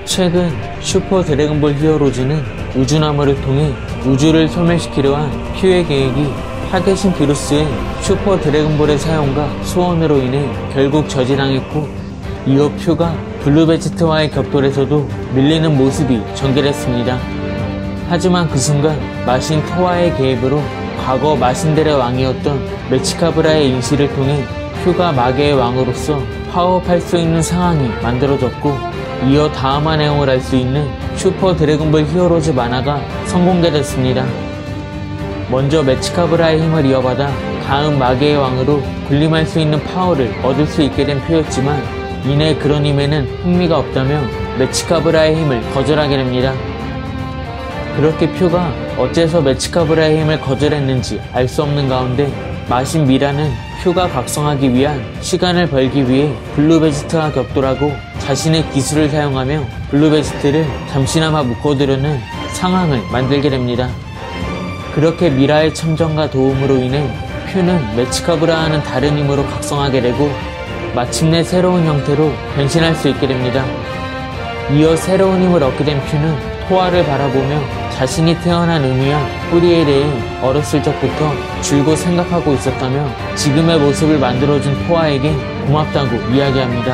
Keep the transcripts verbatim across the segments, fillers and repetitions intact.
최근 슈퍼 드래곤볼 히어로즈는 우주나무를 통해 우주를 소멸시키려 한 퓨의 계획이 파괴신 비루스의 슈퍼 드래곤볼의 사용과 소원으로 인해 결국 저지당했고, 이어 퓨가 블루베지트와의 격돌에서도 밀리는 모습이 전개됐습니다. 하지만 그 순간 마신 토와의 개입으로 과거 마신들의 왕이었던 메치카브라의 인시를 통해 퓨가 마계의 왕으로서 파업할 수 있는 상황이 만들어졌고, 이어 다음화 내용을 알 수 있는 슈퍼 드래곤볼 히어로즈 만화가 선공개됐습니다. 먼저 메치카브라의 힘을 이어받아 다음 마계의 왕으로 군림할 수 있는 파워를 얻을 수 있게 된 퓨였지만, 이내 그런 힘에는 흥미가 없다며 메치카브라의 힘을 거절하게 됩니다. 그렇게 퓨가 어째서 메치카브라의 힘을 거절했는지 알 수 없는 가운데 마신 미라는 퓨가 각성하기 위한 시간을 벌기 위해 블루베지트와 격돌하고 자신의 기술을 사용하며 블루베지트를 잠시나마 묶어두려는 상황을 만들게 됩니다. 그렇게 미라의 참전과 도움으로 인해 퓨는 메치카브라와는 다른 힘으로 각성하게 되고 마침내 새로운 형태로 변신할 수 있게 됩니다. 이어 새로운 힘을 얻게 된 퓨는 토와를 바라보며 자신이 태어난 의미와 뿌리에 대해 어렸을 적부터 줄곧 생각하고 있었다며 지금의 모습을 만들어준 토와에게 고맙다고 이야기합니다.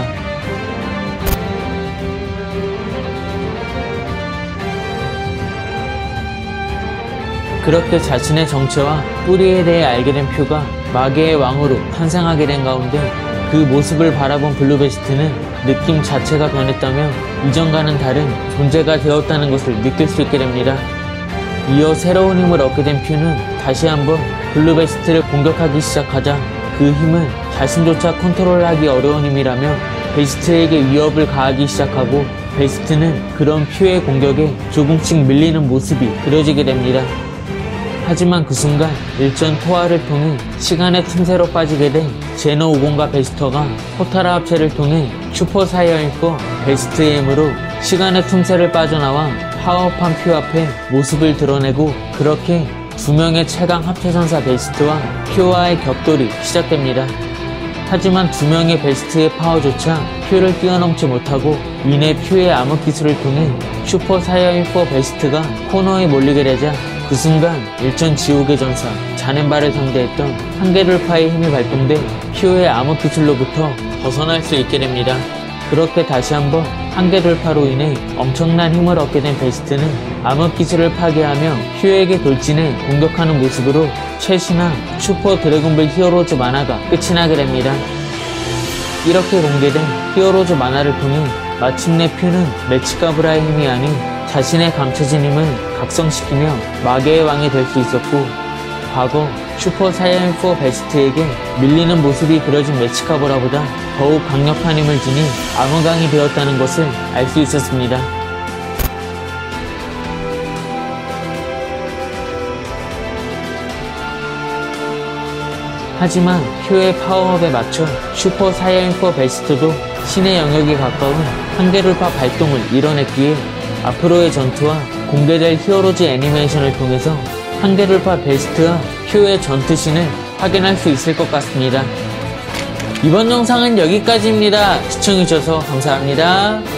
그렇게 자신의 정체와 뿌리에 대해 알게 된 퓨가 마계의 왕으로 탄생하게 된 가운데 그 모습을 바라본 블루베지트는 느낌 자체가 변했다며 이전과는 다른 존재가 되었다는 것을 느낄 수 있게 됩니다. 이어 새로운 힘을 얻게 된 퓨는 다시 한번 블루베지트를 공격하기 시작하자 그 힘은 자신조차 컨트롤하기 어려운 힘이라며 베지트에게 위협을 가하기 시작하고, 베지트는 그런 퓨의 공격에 조금씩 밀리는 모습이 그려지게 됩니다. 하지만 그 순간 일전 토화를 통해 시간의 틈새로 빠지게 된 제너 오공과 베지터가 포타라 합체를 통해 슈퍼 사이어인 포 베지트의 힘으로 시간의 틈새를 빠져나와 파워업한 퓨 앞에 모습을 드러내고, 그렇게 두 명의 최강 합체전사 베지트와 퓨와의 격돌이 시작됩니다. 하지만 두 명의 베지트의 파워조차 퓨를 뛰어넘지 못하고, 이내 퓨의 암흑 기술을 통해 슈퍼 사이어인 포 베지트가 코너에 몰리게 되자 그 순간 일전 지옥의 전사 자넨바를 상대했던 한계돌파의 힘이 발동돼 퓨의 암흑 기술로부터 벗어날 수 있게 됩니다. 그렇게 다시 한번 한계돌파로 인해 엄청난 힘을 얻게 된 베지트는 암흑 기술을 파괴하며 퓨에게 돌진해 공격하는 모습으로 최신화 슈퍼 드래곤볼 히어로즈 만화가 끝이 나게 됩니다. 이렇게 공개된 히어로즈 만화를 통해 마침내 퓨는 메치카브라의 힘이 아닌 자신의 감춰진 힘을 각성시키며 마계의 왕이 될 수 있었고, 과거 슈퍼 사이어인 포 베지트에게 밀리는 모습이 그려진 메치카브라보다 더욱 강력한 힘을 지닌 암흑왕이 되었다는 것을 알 수 있었습니다. 하지만 퓨의 파워업에 맞춰 슈퍼 사이어인 포 베지트도 신의 영역에 가까운 한계돌파 발동을 이뤄냈기에 앞으로의 전투와 공개될 히어로즈 애니메이션을 통해서 한계돌파 베지트와 퓨의 전투신을 확인할 수 있을 것 같습니다. 이번 영상은 여기까지입니다. 시청해주셔서 감사합니다.